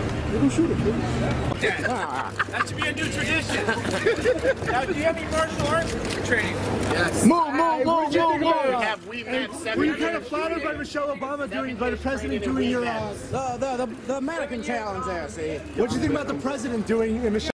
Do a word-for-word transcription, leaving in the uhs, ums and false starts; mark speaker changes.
Speaker 1: Let him shoot it.
Speaker 2: That should be a new tradition. Now, do you have any martial arts training?
Speaker 1: Yes. Move, move, move, move, move.
Speaker 3: We have, we've had seven.
Speaker 1: Were you kind of flattered by Michelle Obama doing, by the president doing your, uh,
Speaker 4: The, the, the, the mannequin challenge there, see?
Speaker 1: what do you think about the president doing, and Michelle